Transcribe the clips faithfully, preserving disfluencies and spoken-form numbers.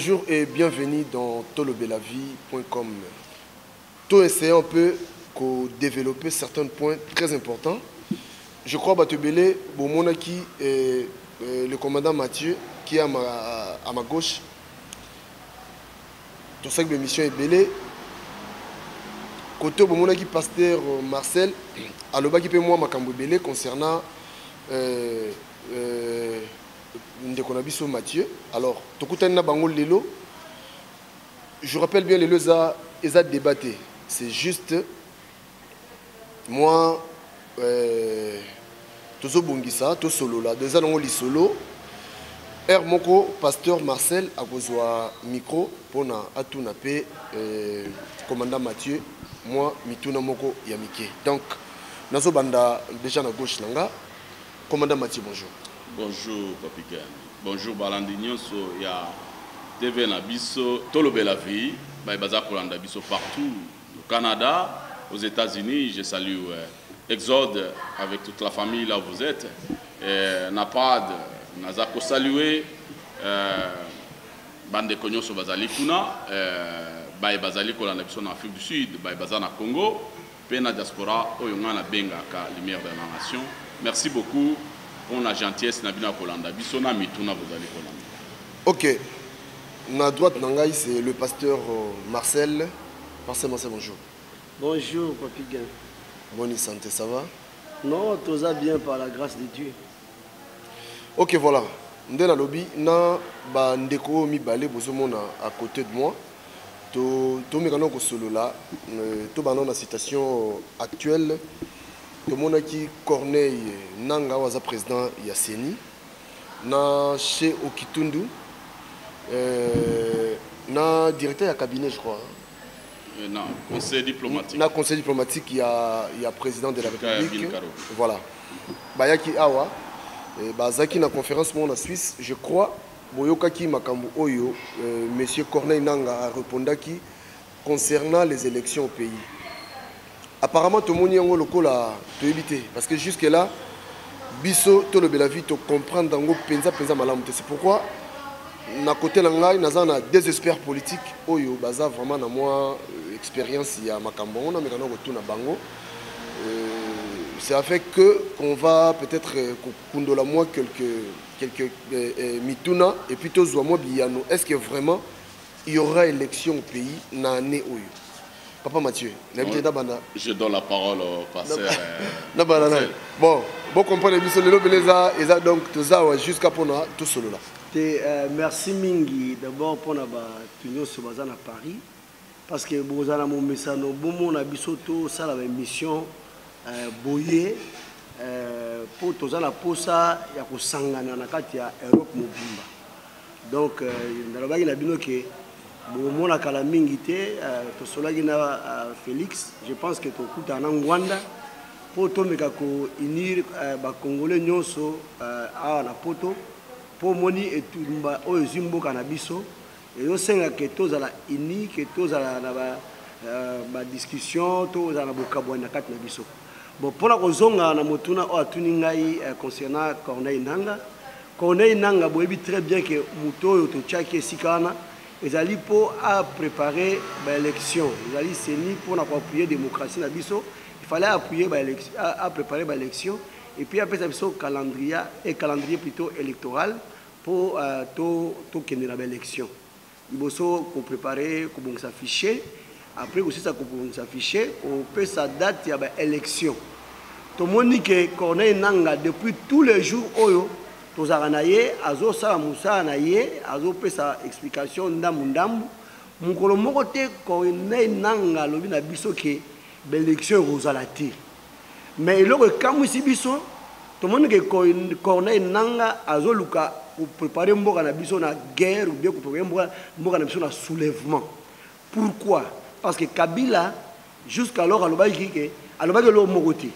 Bonjour et bienvenue dans tolobelavie point com. Tout essayons un peu de développer certains points très importants. Je crois que Batubele, Bomonaki et le commandant Mathieu, qui est à ma, à ma gauche, tout ça que l'émission est belée. Côté Bomonaki, pasteur Marcel, à l'oba qui peut moi makambo belé concernant euh, euh, Ndekonabiso Mathieu. Alors, Tokutana Bango Lelo, je rappelle bien les deux a débatté. C'est juste moi, euh, Tozo Bongisa, to solo là, deux ans li solo. R Moko, pasteur Marcel, a besoin micro pour na atuna pe commandant Mathieu, moi mituna moko yamike. Donc, nazo banda déjà na gauche nanga, commandant Mathieu, bonjour. Bonjour Papika. Bonjour Balandignon, so ya T V Nabiso, Tolobelavie, Baïbaza Kolanda Biso partout, au Canada, aux États-Unis. Je salue euh, Exode avec toute la famille là où vous êtes. Euh, Napad, Nazako saluer, euh, Bande Konyoso Bazali Kuna, euh, Baïbazali Kolanda Biso en Afrique du Sud, Baïbaza na Congo, Pena Diaspora, Oyongana Benga, lumière de la nation. Merci beaucoup. On a gentillesse na bina Kolanda biso na mituna bozali Kolanda. Ok. Na droite nangai c'est le pasteur Marcel. Marcel, Marcel, bonjour. Bonjour Papi Gain. Bonne santé, ça va? Non, tout va bien par la grâce de Dieu. Ok, voilà. Ndena lobby na ba ndeko mi balé bozomona à côté de moi. To to mekano ko solo là, to ba na citation actuelle. Tout le monde qui Corneille Nanga was président Yasseni na chez Okitundu euh, na directeur du cabinet je crois euh, non conseil diplomatique na conseil diplomatique il y a il y a président de la République voilà bayaki awa bazaki na conférence mon en Suisse je crois boyokaki makambo oyo euh, monsieur Corneille Nanga a répondaki concernant les élections au pays. Apparemment, tout le monde est en local éviter parce que jusque-là, biso to le belavie to comprendre dango penza penza malamu. C'est pourquoi na côté langai na zana des experts politiques oyo baza vraiment na moi expérience ya makambo on a mekana ko tuna bango. C'est avec que qu'on va peut-être kundola moi quelques quelques mituna et puis to zo moi biano. Est-ce que vraiment il y aura élection au pays na année oyo? Papa Mathieu, je donne la parole au pasteur. Bon, bon comprendre les donc jusqu'à Pona tout seul là. Merci Mingi d'abord pour la tenue sur Bazan à Paris parce que Bozana mon message no bon mon abisoto ça la mission boyer pour tous la posa ya ko sangana na kati ya Europe mobimba. Donc dans la bague bino que bon la kala mingi te to solaki na Félix je pense que to kuta na Ngwanda pour to meka ko unir ba congolais nyonso a na poto pour moni etumba oyo zimbo kana biso et yo senga que to za la uni que to za na ba ba discussion to za na bokabwa na kati na biso bon pour la kozonga na motuna o atuni ngai concernant Corneille Nanga Corneille Nanga boyebi très bien que muto yo to tchaki sikana ils allaient pour préparer l'élection. Ils allaient s'unir pour appuyer la démocratie. Il fallait appuyer à préparer l'élection. Et puis après ça, il y a un calendrier, un calendrier plutôt électoral pour tout l'élection. Il faut préparer, pour s'afficher. Après aussi, ça pour s'afficher, on peut sa date, il y a l'élection. Tout le monde dit que Corneille Nanga, depuis tous les jours, tous aranaye azo sa musa anaye azo pesa explication ndambu ndambu mukolo moko te Corneille Nanga lobi na biso ke l'élection rosalati mais eloko kamwisi biso to monde ke Corneille Nanga azo luka pour préparer mboka na biso na guerre ou bien pour préparer mboka mboka na biso na soulèvement. Pourquoi? Parce que Kabila jusqu'alors alobaki ke alobaki lo moko te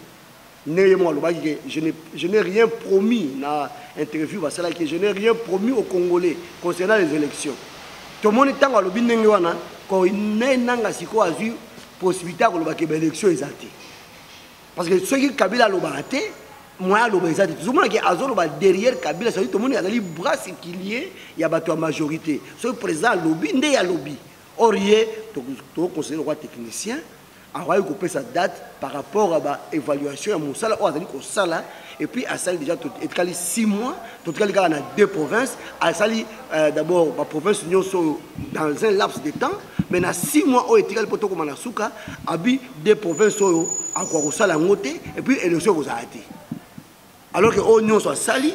je n'ai rien promis dans l'interview, je n'ai rien promis aux Congolais concernant les élections. Tout le monde est en train de dire que il y a une possibilité de l'élection. Parce que ceux qui Kabila l'ont battu, moi l'obésité tout le monde qui azolo ba derrière Kabila ça tout le monde a les bras séquiliés il y a bateau majorité ce président lobby ndé ya lobby orié to to conseiller roi technicien a roi couper sa date par rapport à ba évaluation ya mosala o azali ko sala et puis à ça déjà tout et six mois tout cas on a deux provinces à ça d'abord la province union dans un laps de temps mais na six mois au étical poto comme na suka abi deux provinces à quoi ko sala ngoté et puis élection ko arrêté alors que union soit sali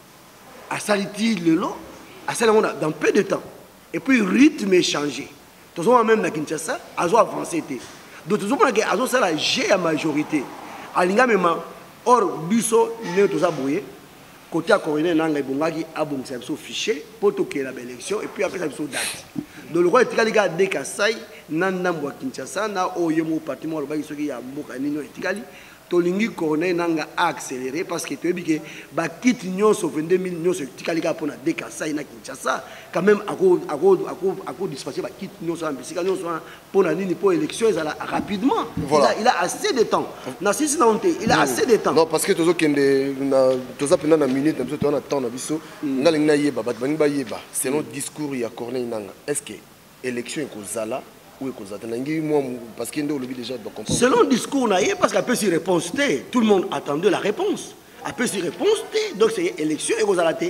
à saliti le long à ça dans peu de temps et puis rythme est changé tout ça même na Kinshasa azo avancé té donc tout ça que azo sala j'ai la majorité alinga même or biso ne toza boye côté à coroner nanga ibongaki abongisa biso fichier pour toquer la élection et puis après ça biso date donc le roi etika liga de Kasai na ndambo Kinshasa na oyemo partement le baki soki ya mboka nino etikali tolingi coroner nanga accélérer parce que tu que ba kit nyonso vingt-deux mille nyonso etikali ka pona de Kasai na Kinshasa quand même ako ako ako ako dispatcher ba kit nyonso ambisika nyonso pona nini pour élection ils alla rapidement voilà. il, a, il a assez de temps na sisi na honte il a assez de temps non parce que tozo kende na toza pena na minute na biso to na temps na biso ngalingi na yeba bat bani ba yeba selon discours ya Corneille Nanga est-ce que élection ekozala ou ekozata nangi moi parce que ndo lobby déjà doit comprendre selon discours na yeba parce qu'après si réponse té tout le monde attendait la réponse après si réponse té donc c'est élection ekozala té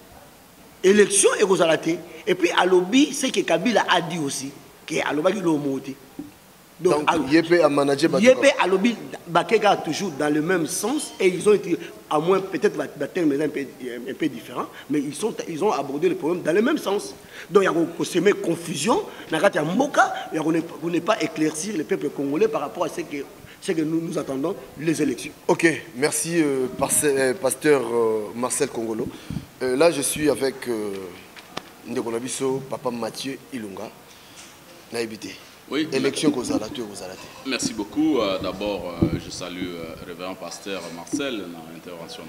élection ekozala té et puis à lobby c'est que Kabila a dit aussi que à lobby lo monté donc Yepé a managé Yepé à lobby Bakeka toujours dans le même sens et ils ont été à moins peut-être la terme est un peu un peu différent mais ils sont ils ont abordé le problème dans le même sens donc il y a une semer confusion nakati ya mboka il on n'est pas éclaircir le peuple congolais par rapport à ce que ce que nous nous attendons les élections. OK, merci euh, pasteur euh, Marcel Congolo. Euh, là je suis avec euh, Ndeko Nabiso papa Mathieu Ilunga na habité. Oui, élection Kozalate, Kozalate. Merci beaucoup. Euh, D'abord, euh, je salue euh, le révérend pasteur Marcel dans l'intervention.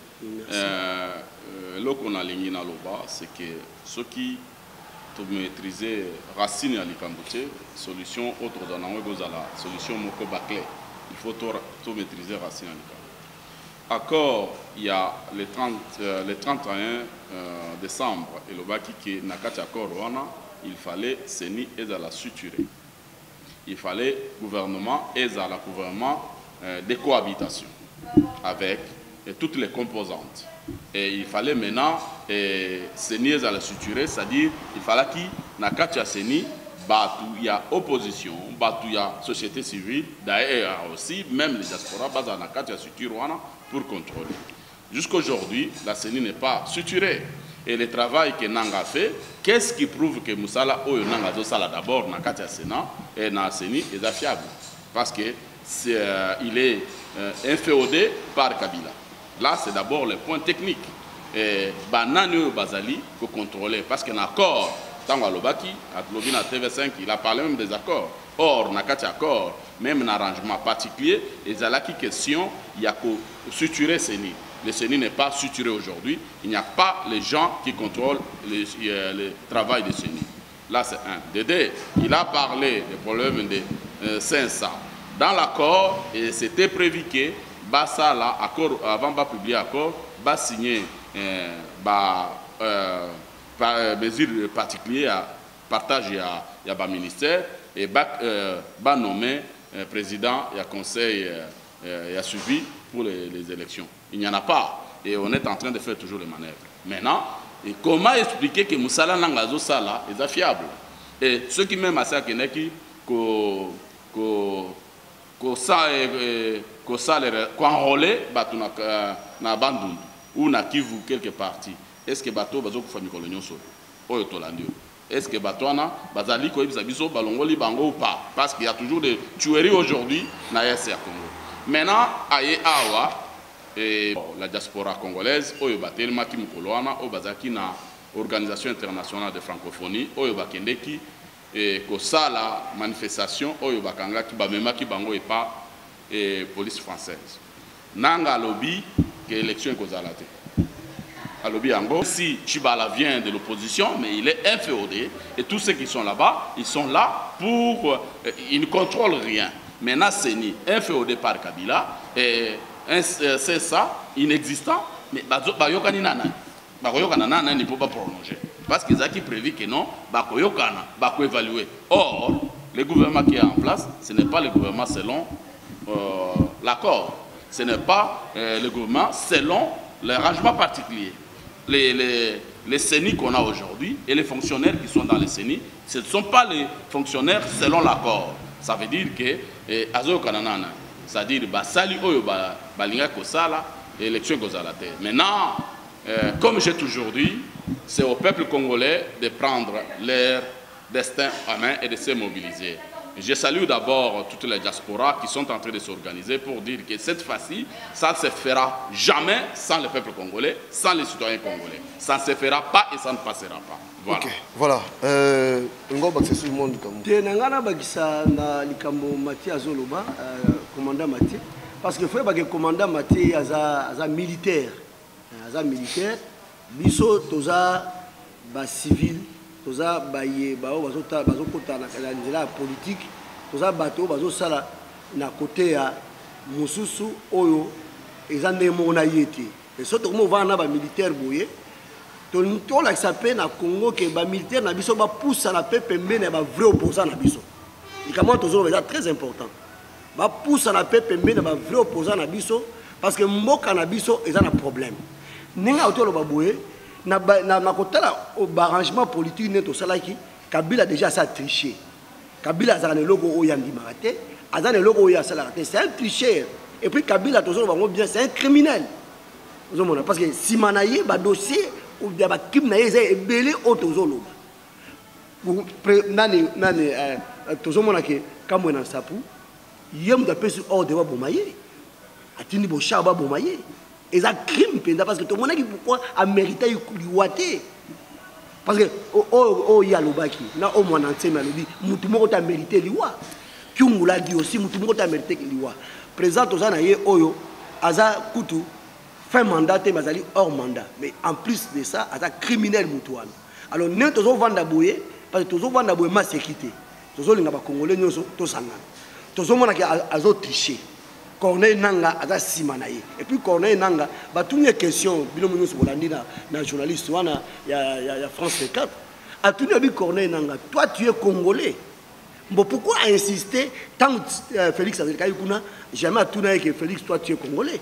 Là qu'on a ligné dans le bas, c'est que ceux qui ont maîtrisé racine à l'Ikamboute, solution autre dans la solution Moko Baclé. Il faut tout, tout maîtriser racine à l'Ikamboute. Accord, il y a le, trente, euh, le trente et un euh, décembre, et le Baki qui n'a qu'à accord, il fallait s'enni et à la suturer. Il fallait gouvernement et à la gouvernement euh, de cohabitation avec et toutes les composantes. Et il fallait maintenant s'enni à la suturer, c'est-à-dire il fallait qu'il n'a qu'à s'enni, il y a opposition, il y a société civile, d'ailleurs aussi, même les diasporas, il n'a qu'à suturer pour contrôler. Jusqu'à aujourd'hui, la CENI n'est pas suturée. Et le travail que Nanga a fait, qu'est-ce qui prouve que Moussala ou Nanga Zosala d'abord dans le Sénat et dans la CENI est fiable? Parce qu'il est, euh, est euh, inféodé par Kabila. Là, c'est d'abord le point technique. Et Banane Bazali pour contrôler. Parce qu'un accord, Tango Alobaki, à Lobina T V cinq, il a parlé même des accords. Or, Nakati accord, même un arrangement particulier, et là qui question, il y a que suturer CENI. Le CENI n'est pas suturé aujourd'hui. Il n'y a pas les gens qui contrôlent le, euh, le travail du CENI. Là, c'est un. De deux, il a parlé des problèmes de euh, cinq cents. Dans l'accord, c'était prévu que Bassa, là, accord, avant de publier l'accord, va signer euh, bah, euh, par, euh, mesures particulières à partage à le ministère et va euh, nommer euh, président et conseil et euh, suivi pour les, les élections. Il n'y en a pas. Et on est en train de faire toujours les manœuvres. Maintenant, et comment expliquer que Moussala Nangazo Sala est fiable? Et ceux qui même à ça, qui que ça enrôlé na Bandundu ou na Kivu quelque partie. Est-ce que bateau bazo famille coloniaux so? Oyo tolandio. Est-ce que Batouana, Bazali, Koïbisabiso, Balongoli, Bango ou pas? Parce qu'il y a toujours des tueries aujourd'hui dans l'Est Congo. Maintenant, Aye Awa, et la diaspora congolaise, Oyoba Telma Kimukoloana, Obazaki, na Organisation internationale de francophonie, Oyoba Kendeki, et Kosala, manifestation, Oyoba Kanga, Kibamema, Kibango et pas, et police française. Nanga lobby, que l'élection est Kozalate. Si Chibala vient de l'opposition, mais il est inféodé, et tous ceux qui sont là-bas, ils sont là pour... Ils ne contrôlent rien. Maintenant, Séni, inféodé par Kabila, et un C S A inexistant, mais Bayokani Nana. Bakoyokana Nana ne peut pas prolonger. Parce qu'ils ont prévu que non, Bakoyokana, Bako évaluer. Or, le gouvernement qui est en place, ce n'est pas le gouvernement selon euh, l'accord. Ce n'est pas euh, le gouvernement selon les rangements particuliers. Les, les, les C E N I qu'on a aujourd'hui et les fonctionnaires qui sont dans les C E N I, ce ne sont pas les fonctionnaires selon l'accord. Ça veut dire que Azo Kananana, c'est-à-dire Basali Oyo Balinga Kosala, élection Kozala. Maintenant, euh, comme j'ai toujours dit, c'est au peuple congolais de prendre leur destin en main et de se mobiliser. Je salue d'abord toutes les diasporas qui sont en train de s'organiser pour dire que cette fois-ci, ça ne se fera jamais sans le peuple congolais, sans les citoyens congolais. Ça ne se fera pas et ça ne passera pas. Voilà. Ok, voilà. Euh, on va sur le monde. Commandant Mathieu, parce que frère, le commandant Mathieu est un militaire. Un militaire, biso toza ba civil, toza ba ye ba o bazota bazokota na la politique, toza bato bazosala na côté ya mususu oyo ezande mona yete. Et surtout comme on va na ba militaire boye, to to la sapé na Congo que ba militaire na biso ba pousse na pe pembe na ba vrai opposant na biso. Et comment tozo c'est très important. Ba pousse na pe pembe na ba vrai opposant na biso parce que mboka na biso ezana problème. Ninga otolo baboué na na na kotala au arrangement politique neto salaki Kabila déjà ça triché. Kabila a le logo o yandi marate, a le logo o ya salate, c'est un tricheur. Et puis Kabila toujours va bien, c'est un criminel. Parce que si manaye ba dossier ou bien ba kim na yé belé o tozolo. Pour nani nani toujours mona ke kamwe na sapu, yem da pesu ordre wa bomaye. Atini bo chaba bomaye. Et ça crime parce que tout le monde qui pourquoi a mérité du waté parce que oh oh ya lobaki na au moins entier malobi mutu moko ta mérité liwa kyungula dit aussi mutu moko ta mérité liwa président tozana ye oyo aza kutu fin mandat te bazali hors mandat mais en plus de ça aza criminel mutuana alors ne tozo vanda boye parce que tozo vanda boye ma sécurité tozo linga ba congolais nyoso to sangana tozo mona ki azo tricher Corneille Nanga a simanaye. Et puis Corneille Nanga, bah toutes les questions, binomino Sobolandi na na journaliste wana ya ya France vingt-quatre. A tout le Corneille Nanga, toi tu es congolais. Bon pourquoi insister tant euh, Félix Azekay kuna jamais à tout que Félix toi tu es congolais.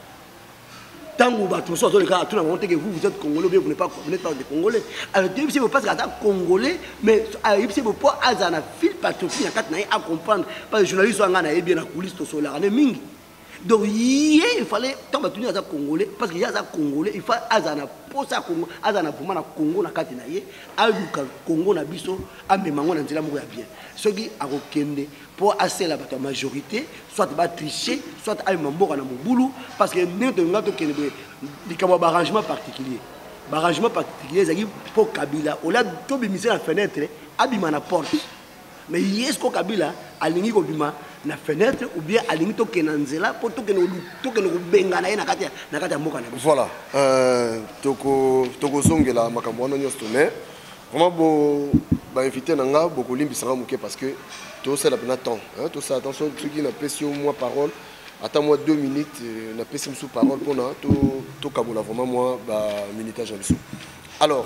Tant que bah tout ça dans le cas tout le monde que vous vous êtes congolais bien vous n'êtes pas vous n'êtes pas des congolais. Alors depuis c'est parce que congolais mais c'est pour azana fil patriotique à comprendre parce que les journalistes sont en bien la coulisse sur la mingi. Donc il fallait tant que tu es congolais parce qu'il y a des congolais il faut azana pour ça Congo azana pour na Congo na kati na ye aluka Congo na biso amemango na nzela moko ya bien ce qui a okende pour assez la majorité soit ba tricher soit ay mamboka na mobulu parce que n'importe ngato kende di kama arrangement particulier arrangement particulier zaki pour Kabila au lieu to bimisa la fenêtre abima na porte mais est-ce que Kabila alingi ko bima na fenêtre ou bien alingi to kenanzela pour to keno to keno benga na na kati na kati mboka na voilà euh toko toko zongela makambo wana nyosto mais vraiment bo ba invité nanga beaucoup limbisanga muke parce que tout ça la peine temps hein tout ça attention ceux qui n'a pas sur moi parole attends-moi deux minutes n'a pas sous parole pour na to to kabola vraiment moi ba minutage en dessous alors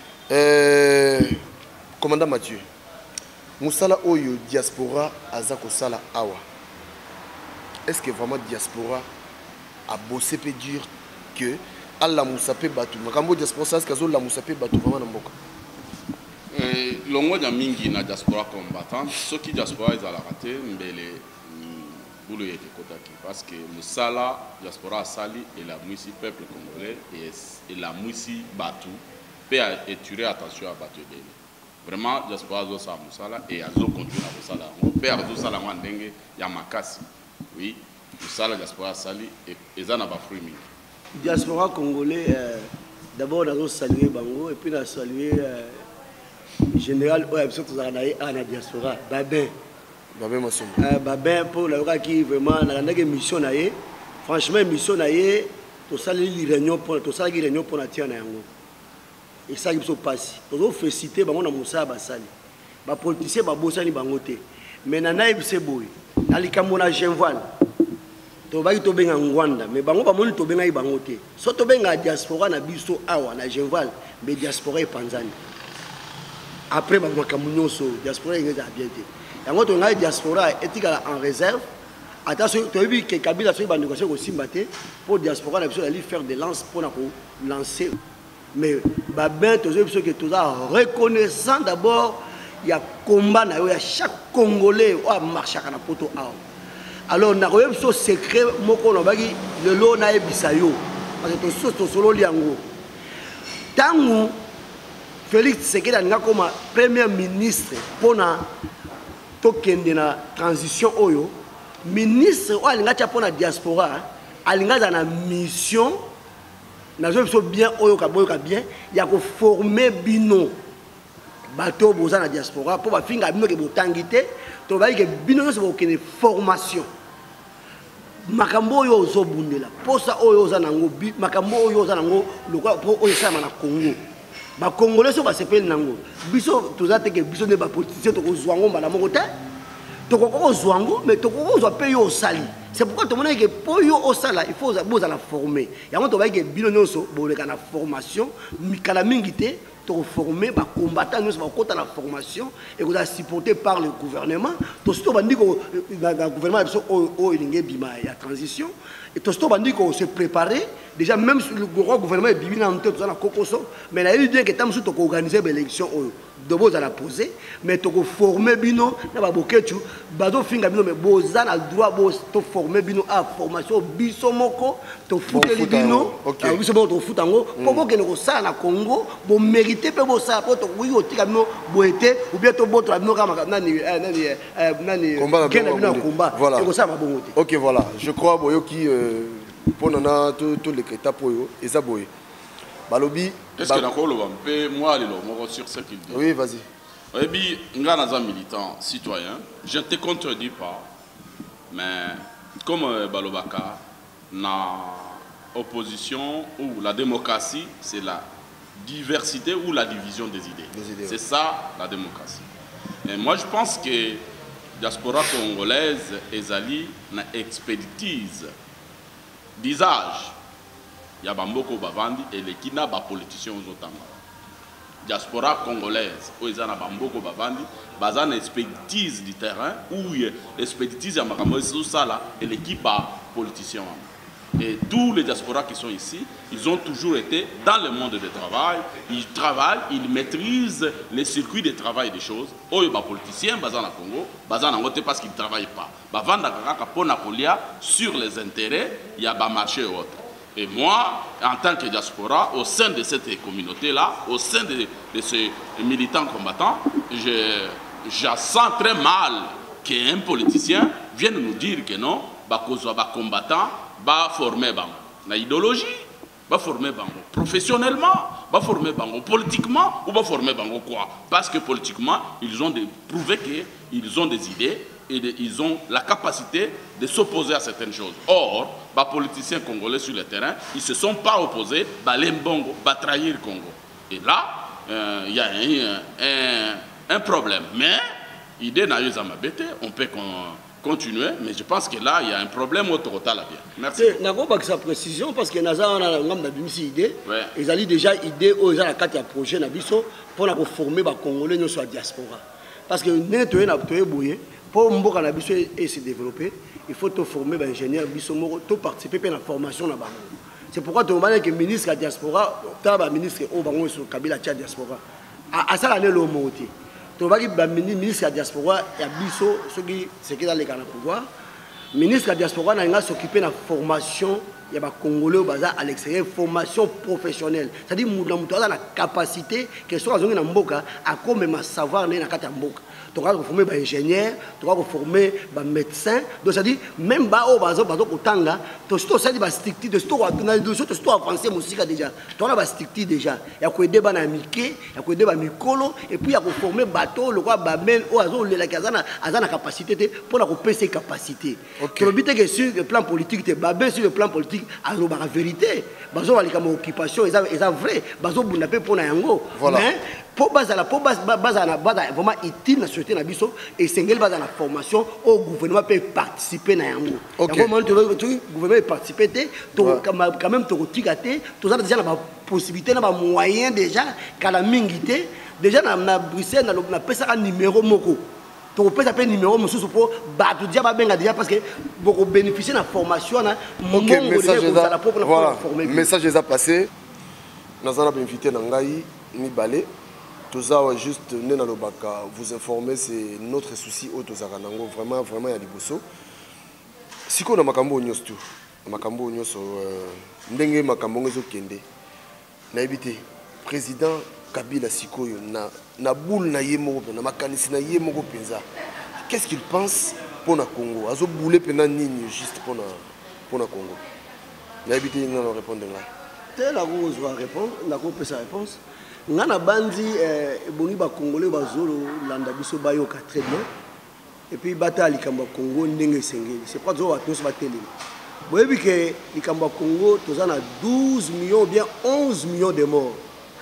euh commandant Mathieu Moussala Oyo diaspora azako sala awa. Est-ce que vraiment diaspora a bossé peut dire que Allah Moussape batu makambo diaspora ça que la Moussape batu vraiment na mboka. Euh longo ya mingi na diaspora combattant ceux qui diaspora ils ala raté mbele boulot yete kotaki parce que Moussala diaspora sali et la musi peuple congolais et la musi batu peut étudier attention à batu bele. Vraiment, diaspora azo sa musala et azo continue à musala. Mon père azo sala mandenge ya makasi. Oui, musala diaspora sali et ezana ba fruit mingi. Diaspora congolais euh, d'abord azo saluer bango et puis na saluer euh, général ouais surtout za na na diaspora Babin. Babin Masson. Euh Babin pour la roka qui vraiment na ndenge mission na ye. Franchement mission na ye to saluer réunion pour to saluer réunion pour na tia na yango. Et ça il se passe. Nous féliciter bango na Moussa basali. Ba politicien ba bosani bango te. Mais nana ibse boy. Na likambo na Genval. tobaki tobenga ngwanda mais bango bamoni tobenga i bango te so tobenga diaspora na biso awa na Genval mais diaspora epanzani après bamakambo nyonso diaspora engeza bien te yango tonga diaspora etikala en réserve attention toyebi ke Kabila so bandeko so kosimba te pour diaspora na biso ali faire des lances pour na ko lancer mais ba ben tozo biso que toza reconnaissant d'abord il y a combat na yo ya chaque congolais o marcher kana poto awa. Alors, on a eu ce secret, le lot na ebisayo, parce que tout ce solo liango. Tant Félix Tshisekedi a comme premier ministre pour na token de la transition oyo, ministre ou alinga pour la diaspora, alinga dans la mission, na zo bien oyo kaboyo ka bien, il y a ko former bino bateau boza na diaspora pour ba finga bino ke botangité, to ba ke bino so ko formation. Makambo oyo ozobundela posa oyo oza nango makambo oyo oza nango lokwa po oyo sama na Congo ba congolais so ba sepeli nango biso tozate ke biso ne ba politicien to kozwango mbala moko te to kokoko zwango mais to kokoko pe yo osali c'est pourquoi to mona ke po yo osala il faut boza la former yango to ba ke bino nyonso boleka na formation mikala mingi te to former ba combattants nous va côté la formation et vous a supporté par le gouvernement to sto bandi ko le gouvernement biso o ilinge bima ya transition et to sto bandi ko se préparer déjà même le gouvernement est bimi na nto to na kokoso mais la idée que tam to organiser l'élection de boza la poser mais to ko former bino na ba boketu bazo finga bino mais boza na droit bo to former bino à formation biso moko to futer bino biso moko to futango pour que no ça na Congo bo mériter pe bo ça pour to oui otika bino bo été ou bien to boto bino kama nani nani nani kena bino combat voilà ko ça ba bongo te. OK voilà je crois boyoki pour nana tout tout les étapes yo ezaboye balobi est-ce que d'accord le peu moi le mot sur ce qu'il dit. Oui, vas-y. Et puis ngana za militant citoyen, je ne te contredis pas mais comme balobaka na opposition ou la démocratie c'est la diversité ou la division des idées. idées c'est ouais. Ça la démocratie. Et moi je pense que diaspora congolaise ezali na expertise d'usage. Il y a Bamboko Bavandi et les Kina ba politiciens aux autres. Diaspora congolaise, où ils ont Bamboko Bavandi, bazan expertise du terrain, où l'expertise à Makamoïse Sala et l'équipe politicien. Et tous les diasporas qui sont ici, ils ont toujours été dans le monde du travail, ils travaillent, ils maîtrisent les circuits de travail des choses. Oh, les politiciens, bazan à Congo, bazan à Ngote parce qu'ils ne travaillent pas. Bavanda Kakaka Ponapolia sur les intérêts, il y a un marché ou autre. Et moi, en tant que diaspora, au sein de cette communauté-là, au sein de, de ces militants combattants, je, je sens très mal qu'un politicien vienne nous dire que non, bah, combattant, va former bango. La idéologie, va former bango. Professionnellement, va former bango. Politiquement, ou va former bango quoi? Parce que politiquement, ils ont prouvé qu'ils ont des idées. Et de, ils ont la capacité de s'opposer à certaines choses. Or, les politiciens congolais sur le terrain, ils ne se sont pas opposés à l'Embongo, à trahir le Congo. Et là, il euh, y a un, un, un problème. Mais, l'idée n'a eu à m'abêter, on peut continuer, mais je pense que là, il y a un problème au total. Merci. Je n'ai pas sa précision parce que nous avons une idée. Ils ont déjà une idée où ils ont un projet pour former les Congolais sur la diaspora. Parce que nous avons pour mboka na biso et se développer, il faut te former des ingénieurs biso moko to participer à la formation na bango. C'est pourquoi tu vois que le ministre de la diaspora, le ministre au bango sur Kabila de la diaspora, à ça l'année le mot. Tu vois que le ministre de la diaspora et biso ceux qui c'est qui dans les canaux pouvoir, ministre de la diaspora n'a s'occuper de la formation. Il y a des Congolais à l'extérieur, formation professionnelle. C'est-à-dire que nous avons la capacité que soit dans Mboka à comme savoir dans la Mboka. Tu vas former des ingénieurs, tu vas former des médecins. Donc c'est-à-dire même si tu as to sto sali ba structure de sto na dossier to sto avancer musika déjà to na ba structure déjà ya ko aider bana mike ya ko aider ba mikolo et puis ya ko former bateau le quoi ba men o azo le la kazana azana capacité te pour na ko pèse capacité to le but que sur le plan politique te ba ben sur le plan politique azo ba vérité bazo ba likama occupation eza eza vrai bazo bunda pe pour na yango mais pour bazala pour bazala bazala vraiment utile na société na biso et sengel bazala formation au gouvernement peut participer na yango comment tu veux gouvernement participer quand même to tigate to za déjà na possibilité na ba moyen déjà kala mingité déjà na Bruxelles na na pesa ka numéro moko to pesa pe numéro mususu pour ba to dia ba benga déjà parce que beaucoup bénéficier na formation na OK message za voilà message za passé nazana invité na ngai ni balé tout ça juste nena lobaka vous informer c'est notre souci au tozaranango vraiment vraiment ya liboso siko na makambo nyos tu makambo nyos ndenge makambo ngezo kende na ebité président Kabila sikoyo na na boule na yemo na makanisi na yemo penza qu'est-ce qu'il pense pour na Congo azo boule pena nini juste pour na pour na Congo na ebité ngana répondre là te la rose va répondre la ko peut sa réponse ngana bandi ebongi ba congolais bazolo landa biso bayoka très bien et puis bata likamba Congo ndenge sengeli c'est pas zo batos ba télé boyebi ke likamba Congo tozana douze millions bien onze millions de morts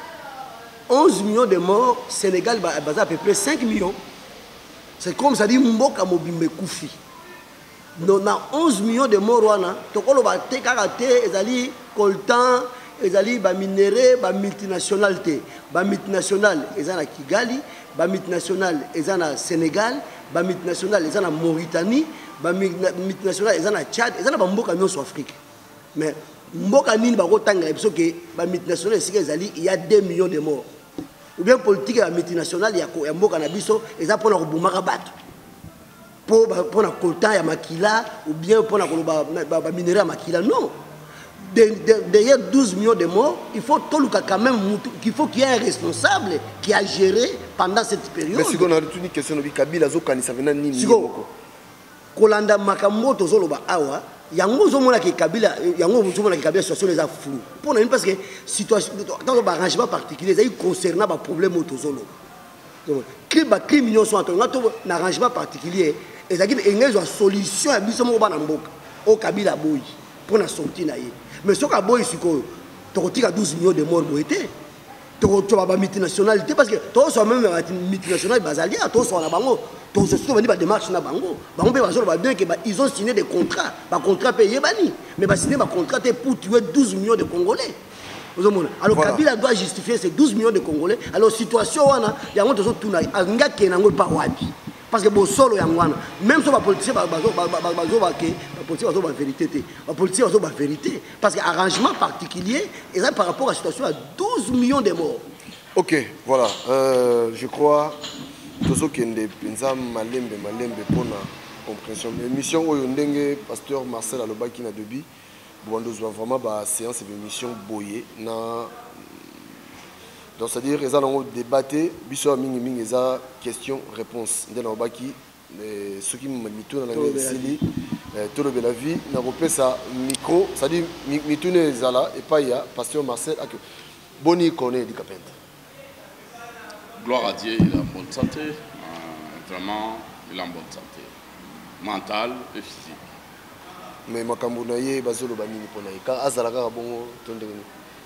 onze millions de morts Sénégal baza à peu près cinq millions c'est comme ça dit mboka mobimbe kufi non na onze millions de morts wana tokolo ba te karaté ezali coltan ezali ba minéré ba multinational te ba multinational ezana Kigali ba multinational ezana Sénégal ba multinational ezana Mauritanie ba multinational ezana Tchad ezana ba mboka nyonso Afrique mais mboka nini ba kotanga biso ke ba multinational esika ezali il y a deux millions de morts ou bien politique ya multinational ya ya mboka na biso eza pona ko bumaka bato pour pour na coltan ya makila ou bien pour na ba ba minéré ya makila non. Derrière douze millions de morts, il faut tout le cas quand même qu'il faut qu'il y ait un responsable qui a géré pendant cette période. Mais si on a une question de Kabila zo kanisa vena nini yoko. Kolanda makambo tozolo ba awa, yango zo mona ke Kabila, yango zo mona ke Kabila situation les a flou. Pour nous parce que situation dans ba arrangement particulier, ça concernant ba problème tozolo. Donc que ba criminels sont en un arrangement particulier, et ça dit une solution à biso mo ba na mboka. Au Kabila boy pour na sortir na ye. Mais ce que boy siko tokotika douze millions de morts boité tokotoba ba multinationalité parce que tous sont même multinationales bazalia tous sont na bango tous se sont venus ba démarche na bango bango pe bazolo ba bien que ils ont signé des contrats ba contrat payé bani mais ba signé ba contrat pour tuer douze millions de Congolais. Alors voilà. Kabila doit justifier ces douze millions de Congolais. Alors situation wana yango tozo tuna anga kenango pa wapi parce que bon solo yangwana même si les politiciens bazo bazo ba ke politiciens bazo ba vérité te les politiciens bazo ba vérité parce que arrangement particulier et ça par rapport à la situation à douze millions de morts. OK, voilà, euh, je crois tozo kende penza malembe malembe pona compréhension émission oyo ndenge pasteur Marcel alobaki na debi bondo zo vraiment ba séance d'émission boyé na. Donc c'est-à-dire ils allons débattre biso mingi mingi za question réponse ndena obaki ceux qui mito na la sili tout le la vie na repesa micro c'est-à-dire mitune zala et pas ya pasteur Marcel ak boni connaît di kapenta. Gloire à Dieu, il est en bonne santé, euh, vraiment il est en bonne santé mentale et physique. Mais makambo na ye bazolo banini pona ka azala ka bongo tondeni.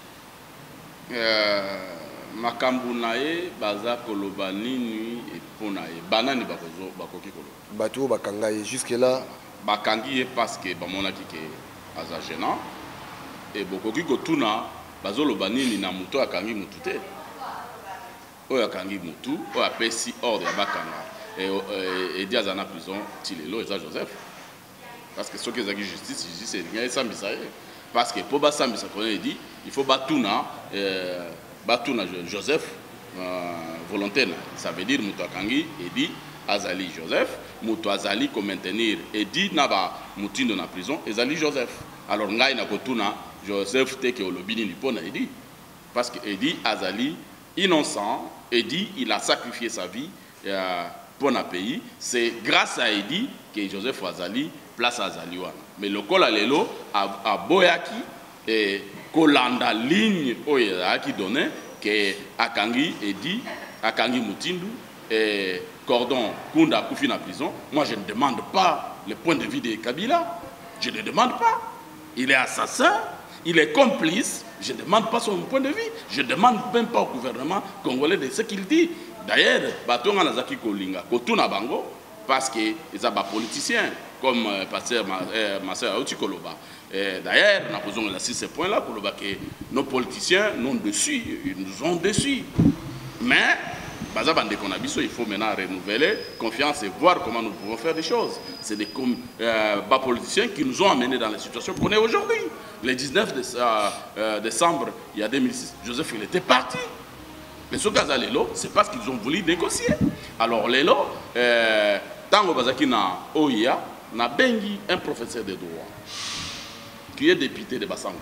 Euh makambu nae baza koloba nini epona ye banani bakozo bakoki koloba bato bakanga ye jusque là bakangi ye parce que bamonaki ke aza gênant et bokoki kotuna bazoloba nini na muto akangi mutu te oyo akangi mutu oyo apesi ordre ya bakanga et edi aza na prison ti lelo eza Joseph parce que soki ezaki justice justice elingi esambisa ye parce que po basambisa kona edi il faut batuna euh, Batuna Joseph euh, volontaire, ça veut dire Mouto Akangi et dit Azali Joseph, Mouto Azali comme maintenir et dit Naba Moutindo na prison, Azali Joseph. Alors Ngai na Kotuna Joseph te ke olobini ni pona dit parce que et dit Azali innocent et dit il a sacrifié sa vie euh, pour un pays. C'est grâce à Edi que Joseph Azali place Azali wana. Mais le col à l'élo, à Boyaki, et Kolanda ligne qui donnait, que Akangi Edi, Akangi Mutindu, et Cordon Kunda Koufi na prison. Moi, je ne demande pas le point de vue de Kabila. Je ne demande pas. Il est assassin, il est complice. Je ne demande pas son point de vue. Je ne demande même pas au gouvernement congolais de ce qu'il dit. D'ailleurs, Batonga Nazaki Kolinga, Kotuna Bango, parce qu'ils sont des politiciens, comme euh, pasteur Marcel Aouti Koloba. D'ailleurs, nous avons besoin de ces points-là, que nos politiciens nous dessus, ils nous ont déçus. Mais, il faut maintenant renouveler confiance et voir comment nous pouvons faire des choses. C'est des euh, politiciens qui nous ont amenés dans la situation qu'on est aujourd'hui. Le dix-neuf décembre, il y a deux mille six, Joseph, il était parti. Mais ce cas-là, c'est parce qu'ils ont voulu négocier. Alors, Lélo, euh, tant que Bazaki na O I A, na bengi un professeur de droit qui est député de Bassangous.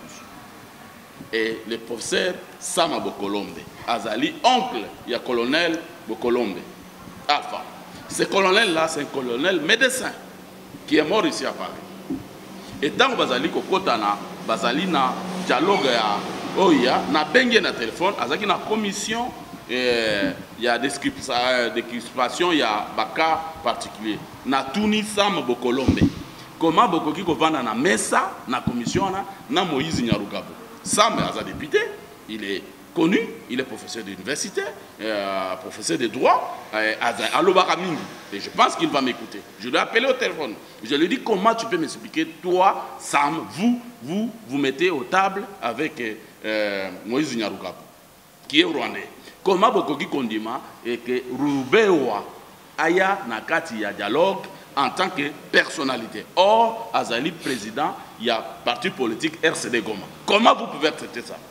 Et le professeur Sama Bokolombe, Azali, oncle, il y a colonel Bokolombe, Alpha. Ce colonel-là, c'est un colonel médecin qui est mort ici à Paris. Et tant que Bazali Kokotana, Bazali na dialogue à O I A, na bengi na téléphone, Azaki na commission, il y a des descriptions, il y a des cas particuliers. Na Tuni Sama Bokolombe. Comment Bokoki Kovana na Mesa, na commission, na Moïse Nyarugabo. Sam est député, il est connu, il est professeur d'université, euh, professeur de droit, euh, à l'Obaramingi. Et je pense qu'il va m'écouter. Je lui ai appelé au téléphone. Je lui ai dit comment tu peux m'expliquer, toi, Sam, vous, vous, vous mettez aux tables avec euh, Moïse Nyarugabo, qui est rwandais. Comment Bokoki Kondima et que Rubewa aya nakati ya dialogue en tant que personnalité. Or, Azali, président, il y a parti politique R C D Goma. Comment vous pouvez traiter ça?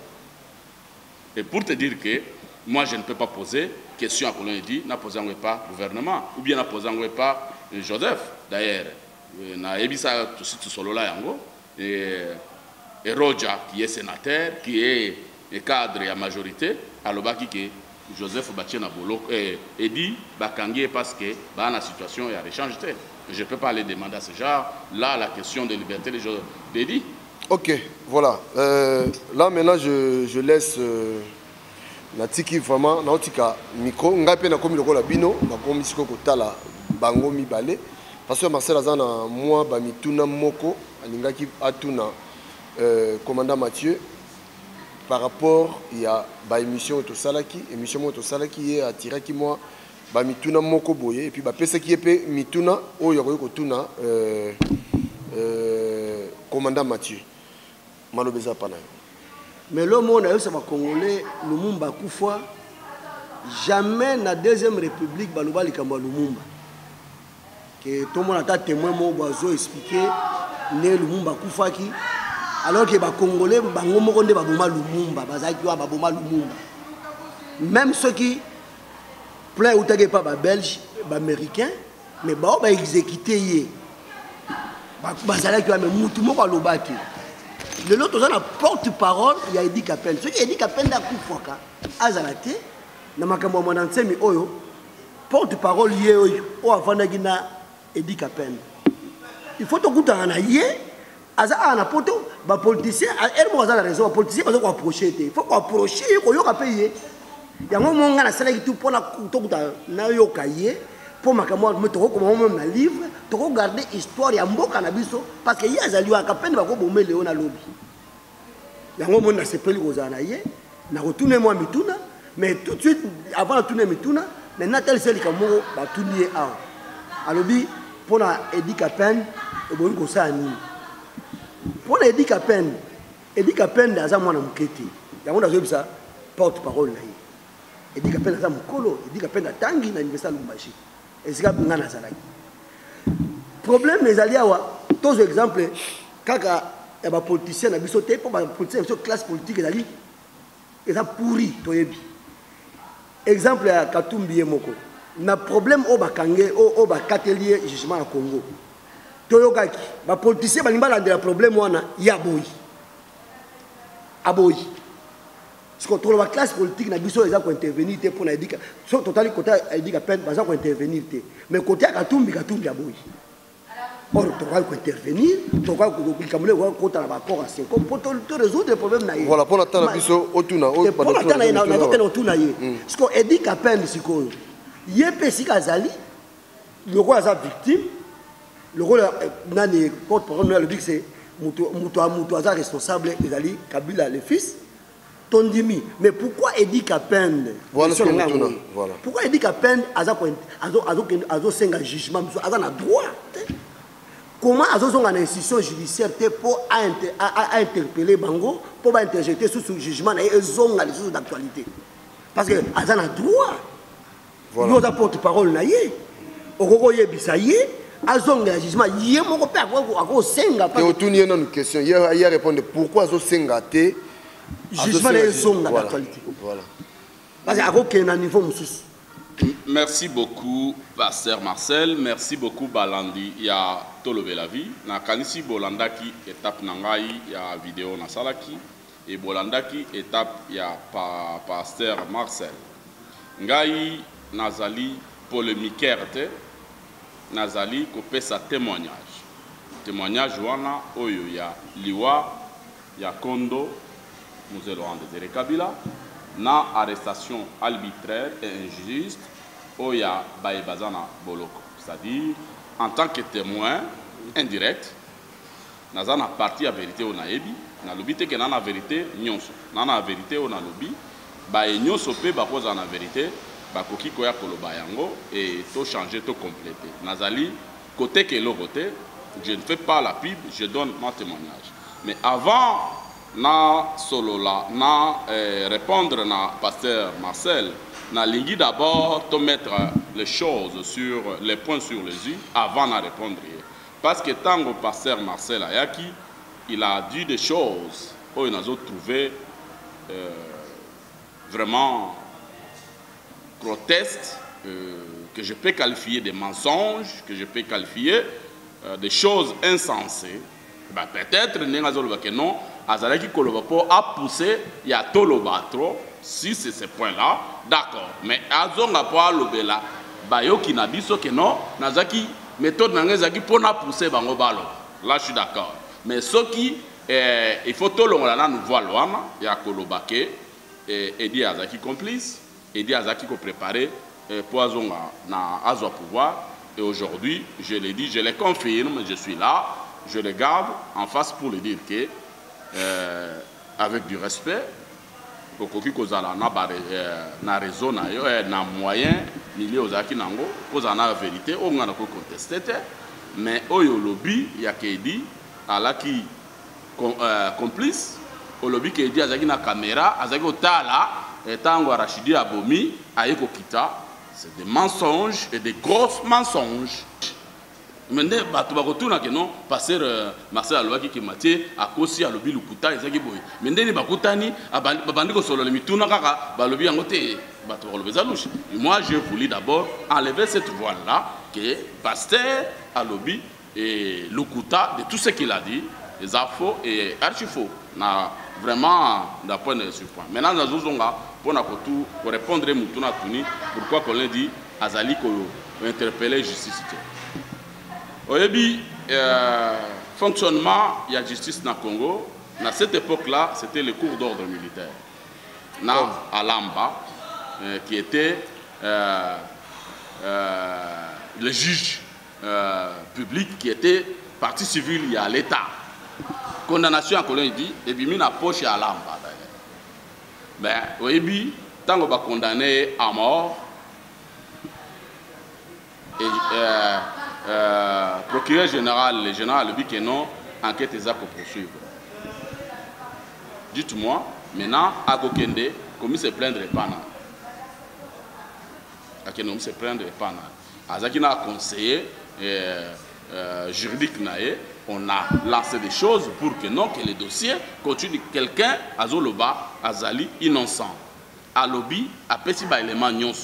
Et pour te dire que moi, je ne peux pas poser question à Colonel dit, n'a posé pas gouvernement, ou bien n'a posé pas Joseph. D'ailleurs, na ebisa tout solo là yango et et Roja qui est sénateur, qui est cadre à majorité, à l'obaki que Joseph Bachena Bolo et dit Bakangi parce que dans la situation il y a des changements. Je ne peux pas les demander à ce genre. Là, la question de liberté, je l'ai dit. Ok, voilà. Euh, là, maintenant, je, je laisse euh, la tiki vraiment, na tika micro. Ngape na komi loko la bino, na komi siko kotala bango mi balé. Parce que Marcel Azana, moi, ba mituna moko, alingaki atuna euh, commandant Mathieu. Par rapport, il y a ba émission Otosalaki, émission Otosalaki est attiré qui moi. Ba mituna moko boye et puis ba pesa qui est mituna o yoko ko tuna euh euh commandant Mathieu malobeza pana. Mais le monde a eu ça va congolais Lumumba Kufa jamais na deuxième république baloba likamba Lumumba que tout le monde a témoin mo bazo expliquer né Lumumba Kufa qui alors que ba congolais bango moko nde ba boma Lumumba bazaki wa ba boma Lumumba même ceux qui plein ou t'as pas belge, américain, mais bah on va exécuter bah bah ça là qui va me moutou mo le baki. Le l'autre on a porte-parole, il y a Edi Kapen. Ce qui Edi Kapen da kufoka azalate na makambo mo nansemi oyo porte-parole yé oyo o avanda gina Edi Kapen. Il faut to kuta na yé aza ana poto ba politicien elle mo azala raison politicien ba ko approcher il faut ko approcher ko yo ka payer. Il y a un moment où on a tout pour la cahier pour ma caméra me trouver comme même un livre to regarder histoire ya mboka na biso parce que ya zali wa kapende ba ko bomé Léon na lobby. Il y a un moment où on a sepeli kozana yé na retourner moi mituna mais tout de suite avant de tourner mituna maintenant tel c'est le kamoro ba tourner a alobi pour na Edi Kapen e bon ko sa ni pour na Edi Kapen Edi Kapen da za mwana muketi ya ngo dazo bisa porte parole na Edi Kapen za mukolo Edi Kapen tangi na université Lumbashi esika ngana zalaki problème les aliawa tous exemples kaka ya ba politicien na biso te pour ba politicien sur classe politique ezali eza pourri toyebi exemple ya Katumbi moko na problème o bakange o o bakatelier jugement na Congo toyokaki ba politicien balimba la problème wana ya boyi aboyi parce que toute la classe politique n'a besoin d'intervenir pour la éducation. Sur total côté éducation, pas d'intervenir. Mais côté Katumbi, Katumbi a boui. Or, tu dois intervenir, tu dois pour résoudre les problèmes. Voilà, pour attendre la biso, autour pour attendre la autour parce qu'on a dit qu'à peine, il y a Pessi Kazali, le roi est victime, le roi est porte-parole, le but c'est Moutoua Moutoua responsable, Ezali Kabila, le fils. Tondimi. Mais pourquoi Edi Kapende? Voilà ce que nous voilà. Pourquoi Edi Kapende a un jugement? A un droit. Comment a une institution judiciaire pour interpeller Bango, pour interjeter sous ce jugement et les sources d'actualité? Parce que a un droit. Nous avons porte-parole. Oko Yebisaye. Azonga jugement. Il y a mon père à Senga. Et au tout, il y a une question. Il y a répondu pourquoi Senga te jugement des zones d'actualité. Voilà. Parce qu'il y a un niveau. Merci beaucoup, Pasteur Marcel. Merci beaucoup, Balandi. Il y a Tolobe la vie. Na kanisi Bolandaki étape nangai. Il y a vidéo na salaki. Et Bolandaki étape il y a Pasteur Marcel. Ngai Nazali polémiquaire te. Nazali kopé sa témoignage. Témoignage wana oyo ya liwa ya Kondo. Nous allons de Kabila, na arrestation arbitraire et injuste, Oya Baïbazana Boloko. C'est-à-dire, en tant que témoin indirect, nous avons parti à vérité au Naebi, na lobby que na vérité nyonso, na vérité au Nalobi, ba nyonso pe ba cause na vérité, ba koki koya koloba yango et to changer, to compléter. Nazali côté que l'autre côté, je ne fais pas la pub, je donne mon témoignage. Mais avant na solo la na eh, répondre na pasteur Marcel na lingi d'abord te mettre les choses sur les points sur les i avant de répondre parce que tant que pasteur Marcel Ayaki il a dit des choses où il a trouvé euh, vraiment grotesques euh, que je peux qualifier de mensonges, que je peux qualifier euh, des choses insensées. Ben, peut-être que non Azalaki Kolobapo a poussé, il y a Toloba trop, si c'est ce point-là, d'accord. Mais Azonga pas l'obela, Bayo qui n'a dit que non, Nazaki, méthode Nangazaki pour na pousser Bango Balo. Là, je suis d'accord. Mais ce qui, eh, il faut Tolonga nous voir loin, il y a Kolobake, et dit Azaki complice, et dit Azaki ko préparé pour Azonga na Azwa pouvoir. Et aujourd'hui, je l'ai dit, je le confirme, je suis là, je le garde en face pour le dire que. Euh, avec du respect, Kokoki Kozala na raison na moyen, milieu ozaki nango, Kozana la vérité, on a contesté, mais oyo lobby ya Kedi alaki complice, au lobby Kedi azaki na caméra, azaki otala, etango Rachidi Abomi, ayeko kita, c'est des mensonges et des gros mensonges. Maintenant, tu vas retourner que non, pasteur Marcel Alouaki qui m'a dit à cause à l'obi lukuta, ils ont dit boy. Maintenant, les bakutani, à bandi ko solo le mituna kaka, balobi angote, batu balobi zalouche. Moi, je voulais d'abord enlever cette voile-là, que pasteur Aloubi et lukuta de tout ce qu'il a dit, les infos et archi faux, na vraiment d'un point de vue point. Maintenant, nous avons pour tout pour répondre à Mutuna Tuni, pourquoi qu'on l'a dit, Azali ko interpeller justice. Oyebi, euh, fonctionnement, il y a justice dans le Congo. À cette époque-là, c'était le cours d'ordre militaire. Na Alamba, euh, qui était euh, euh, le juge euh, public, qui était partie civile, il y a l'État. Condamnation en colonie dit, et puis mis dans la poche à Alamba. Ben, Oyebi, tant qu'on va condamner à mort, et, euh, Euh, procureur général, le général le dit que non, enquête est à poursuivre. Dites-moi, maintenant, à Kokende, comment se plaindre pas là? À quel nom se plaindre pas là? À Zakina conseiller euh, euh, juridique naé, on a lancé des choses pour que non, que les dossiers continuent. Quelqu'un à Zoloba, Azali, innocent. À lobby, à Pessi ba élément nyonso.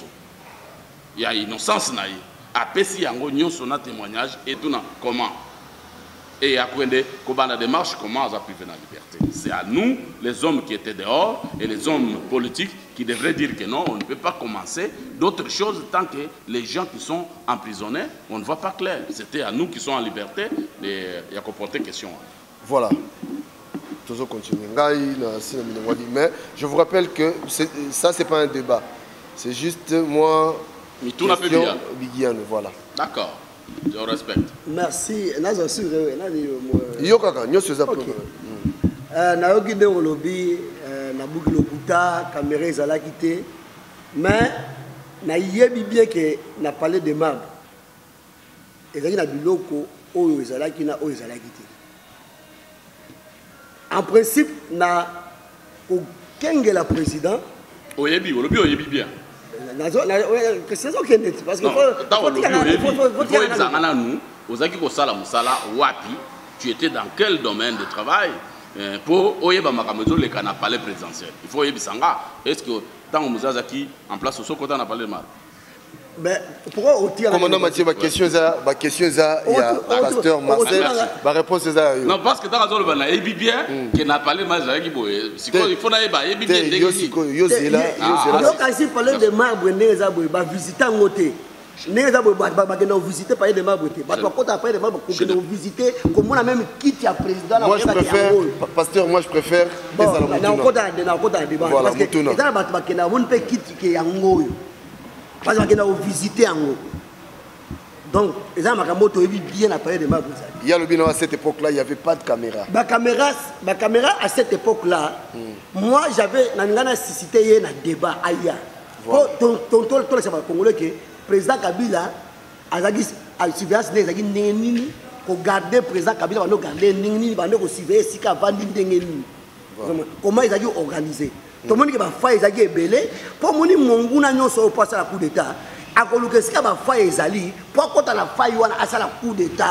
Il y a innocence naé. A Pessi yango nyonso na témoignage et tout na comment Et après, comment la démarche, comment on a privé la liberté. C'est à nous, les hommes qui étaient dehors, et les hommes politiques, qui devraient dire que non, on ne peut pas commencer d'autres choses tant que les gens qui sont emprisonnés, on ne voit pas clair. C'était à nous qui sommes en liberté, et il y a qu'on porter question. Voilà. Toujours continuer. Mais je vous rappelle que ça, ce n'est pas un débat. C'est juste moi. Mais tout n'a pas bien. Voilà. D'accord. Je respecte. Merci. Yo kaka, nyo seza pour. Na yoki de olobi na buki lokuta caméra ezalaki te mais na yebi bien que na parler de marbre. Ezalaki na biloko oyo ezalaki na oyo ezalaki te. En principe na okengela président oyebi olobi oyebi bien. Parce que parce que tu étais dans quel domaine de travail pour oyeba makamezo le kana palais présidentiel. Il faut oyebi sanga. Est-ce que tant que Mouzazaki en place au Sokota n'a pas le mal? Mais pourquoi au tir commandant Mathieu, ma question ça, ma question ça, il y a pasteur Marcel, ma réponse c'est ça. Non parce que dans la zone là, ebi bien qui n'a pas le mal avec boy. Si quoi il faut na eba ebi bien yo siko yo zela, yo zela. Donc ainsi parler de marbre neza boy ba visiter ngoté. Neza boy ba ba na visiter parler de marbre té. Ba toi après de marbre qu'on peut visiter comme on a même quitte ya président. Moi je préfère pasteur, moi je préfère ezala mutuna. Na kota na kota débat parce que ezala ba ba kena on peut quitte ke yango. Parce qu'on a visité en haut. Donc, les gens ont bien appareil de ma. Il y a le bilan à cette époque-là, il n'y avait pas de caméra. Ma caméra, ma caméra à cette époque-là, mm. moi j'avais assisté à un débat ailleurs. Ton ton ton ton c'est pas congolais que président Kabila a dit à surveillance des agi nini pour garder président Kabila va nous garder nini va nous surveiller si ka vandi nini. Comment ils ont organisé? Tout le monde qui va faire des ébélés, pour mon monguna nyonso passe à la coup d'état. À coloquer ce qui va faire des alliés, pour quand on a fait à la coup d'état.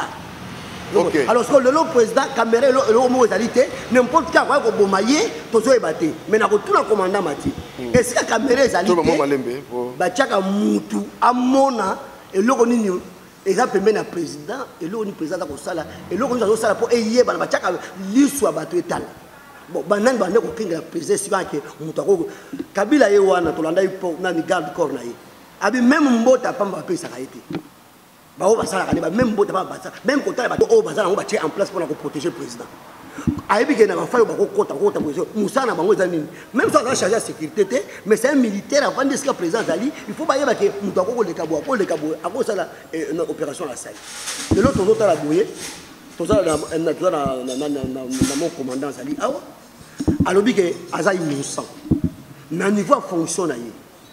Alors que le président caméra le homo égalité, n'importe qui a quoi qu'on bomaye, toujours ébatté. Mais na tout le commandant Mati. Et ce que caméra égalité, bah tchaka mutu amona et le roni exemple même na président et le roni président ko sala et le roni ko sala pour eyé ba tchaka liswa bato étal. Bon, banane bande ko kinga président si banke mutako Kabila ye wana to landa ipo na ni garde corps na ye abi même mbota pamba pesa ka été ba o basala ka même mbota ba basa même kota ba o basala on ba tirer en place pour protéger le président ayebi ke na ba fa ba ko kota kota président musana bango za nini même ça va charger la sécurité mais c'est un militaire avant de ce que président Ali il faut ba yeba ke mutako ko le kabo ko le kabo ako sala une opération la salle de l'autre autre la boyer tout ça na na na na mon commandant Ali awa alobi ke aza innocent na niveau fonction na ye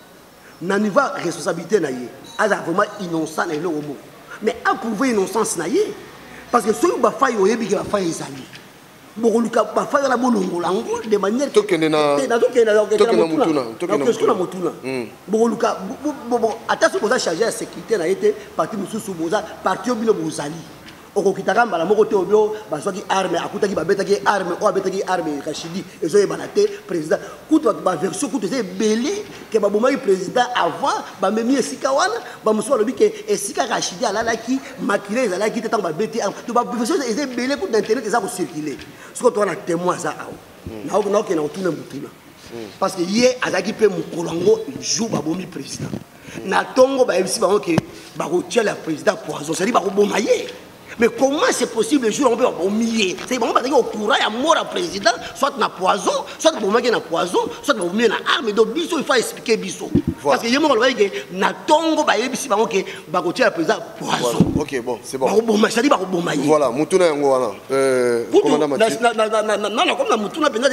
na niveau responsabilité na ye aza vraiment innocent na eloko moko mais approuver innocence na ye parce que soki ba faille oyebi ke ba faille ezali bokoluka ba faille na bolongola ngo de manière tokende na tokende na tokende mutuna tokende na mutuna bokoluka bon attention boza charger la sécurité na yete parti mususu boza parti obino bozali okokitaka mbala moko te obio bazwaki arme akutaki babetaki arme o abetaki arme Rachidi ezoyebana te président kutu ba version kutu eza ebele ke babomaki président avant bamemi esika wana bamosusu balobi ke esika Rachidi alalaki makile ezalaki te ntango babeti arme to baversion eza ebele kutu na internet eza kocircule soki towana témoin aza awa naokenda kotuna mutuna parce que ye azalaki mpe mokolo yango jour babomi président na ntongo bayebisi bango ke bakotia la président poison cetadi bakoboma ye. Mais comment c'est possible le jour où on peut au milieu? C'est bon, parce au courant, il y a mort à président, soit na poison, soit pour moi qui na poison, soit pour moi na arme. Donc biso il faut expliquer biso. Parce que il y a mort que na tongo ba yebisi bango ke ba kotia le président poison. OK, bon, c'est bon. Ba bon, ça dit ba bon maïe. Voilà, mutuna yango wana. Euh commandant Mathieu. Non non non non comme na mutuna penza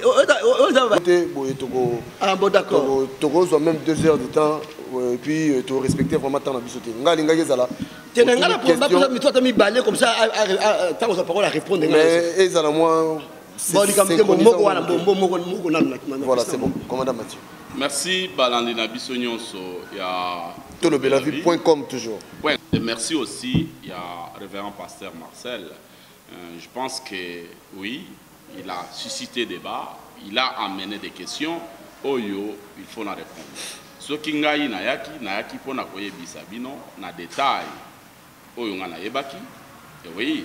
euh boye toko. Ah bon d'accord. Toko soit même deux heures de temps et puis tu respecter vraiment temps na biso te. Nga linga yezala. Tenanga la pour mais toi tu mis balé comme ça tant que ça parole à répondre. Mais ezala moi voilà, c'est bon. Commandant Mathieu. Merci Balandina Bissonyonso. Il y a tolobelavi point com toujours. Ouais. Et merci aussi, il y a révérend pasteur Marcel. Euh, je pense que oui, il a suscité débat, il a amené des questions. Oyo, il faut en répondre. Ce qui ngai nayaki, nayaki pona koye bisabino, na détail. Oyo nga nayebaki. Et oui,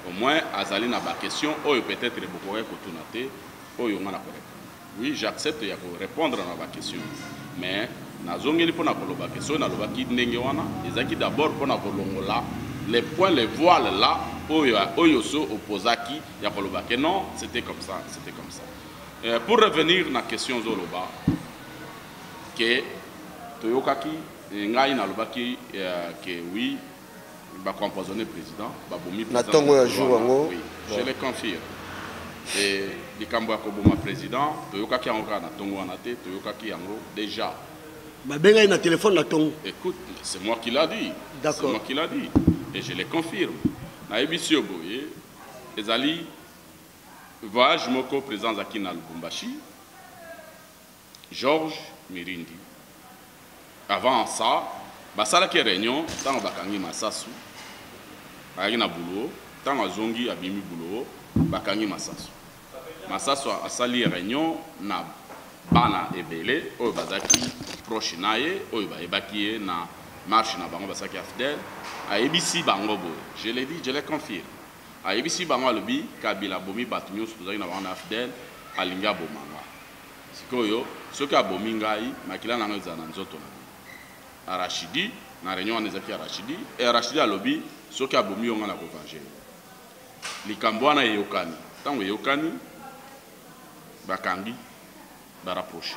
au moins azali na ba question oyo peut-être beaucoup kotunate oyo ngana ko répondre. Oui, j'accepte ya ko répondre na ba question. Mais nazongeli pona koloba question na loba ki ndenge wana ezaki d'abord pona kolongola les points les voiles là oyo oyo so opposaki ya koloba que non, c'était comme ça, c'était comme ça. Euh, pour revenir na question zoloba que toyokaki ngai na lobaki que oui ba composer président ba bomi président. Oui, je le confirme. Et les Kambwa Koboma président, Toyokaki Angoka na Tongo Anate, Toyokaki Ango déjà. Bah ben il a un téléphone na Tongo. Écoute, c'est moi qui l'a dit. D'accord. C'est moi qui l'a dit. Et je le confirme. Na Ebisi Oboye, Ezali, voyage moko président Zaki na Lubumbashi, Georges Mirindi. Avant ça, basala ki réunion, tant bakangi Masasu, bakangi na boulot, tant azongi abimi boulot. Bakangi Masasu. Masasu a sali réunion na bana ebele oyo bazaki proche naye oyo ba ebaki na marche na bango basaki afdel a ebisi bango boye. Je l'ai dit, je le confirme. A ebisi bango alobi Kabila bomi batu nyonso tozaki na bango na afdel alinga bomanga. Sikoyo soki abomi ngai makila nango ezala na nzoto na Arachidi na réunion wana ezaki Arachidi e Arachidi alobi soki abomi yonga na kovanger. Likambo wana eyokani tango eyokani bakangi ba rapprocher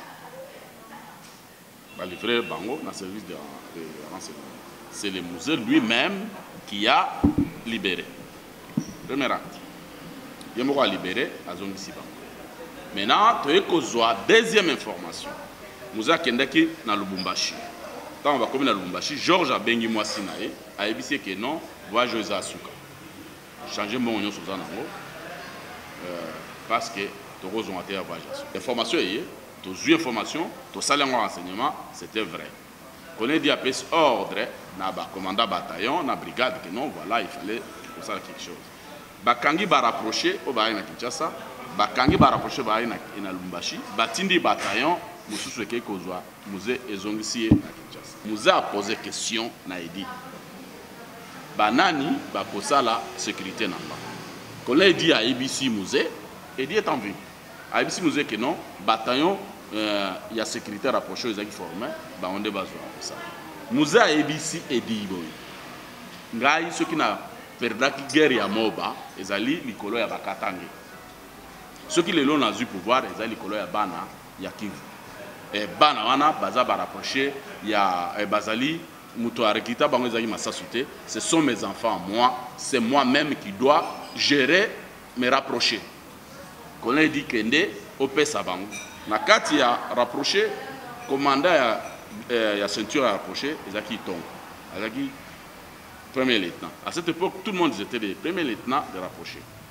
ba livrer bango na service de, de, de renseignement. C'est le musée lui-même qui a libéré. Premier acte. Yemoko a libéré azongisi bango. Maintenant toye kozwa deuxième information. Musée kendaki na Lubumbashi. Tango ba komi na Lubumbashi, Georges abengi mwasi na ye a ebisi que non, voyage eza suka. Changer mon union sur ça parce que tu as besoin de voyager. L'information est tu as eu information, tu as salé un renseignement, c'était vrai. On a dit à plus ordre, na ba commandant bataillon, na brigade que non, voilà, il fallait pour ça quelque chose. Bakangi ba rapprocher au baï na Kinshasa, bakangi ba rapprocher baï na na Lubumbashi, batindi bataillon, mususu ke kozwa, musée ezongisi na Kinshasa. Musée a posé question na edi. Banani bakosa la sécurité namba. Quand on dit à A B C musée, il dit est en vue. À A B C musée que non, bataillon, il euh, y a sécurité rapprochée aux équipes formées, bah on débat sur ça. Musée à A B C est dit boy. Ngai ceux qui n'a perdu la guerre ya moba, ils allaient likolo ya bakatange. Ceux qui les l'ont eu pouvoir, ils allaient likolo ya bana ya Kivu. Et bana wana baza ba rapproché ya bazali. Ce sont mes enfants, moi, c'est moi-même qui dois gérer, me rapprocher. Quand on dit que Kende, au P Savang, na kati ya rapproché, commandant ya, euh, ya ceinture à rapprocher, ils qui tombent. Ils qui premier lieutenant. À cette époque, tout le monde était des premiers lieutenants de rapprocher.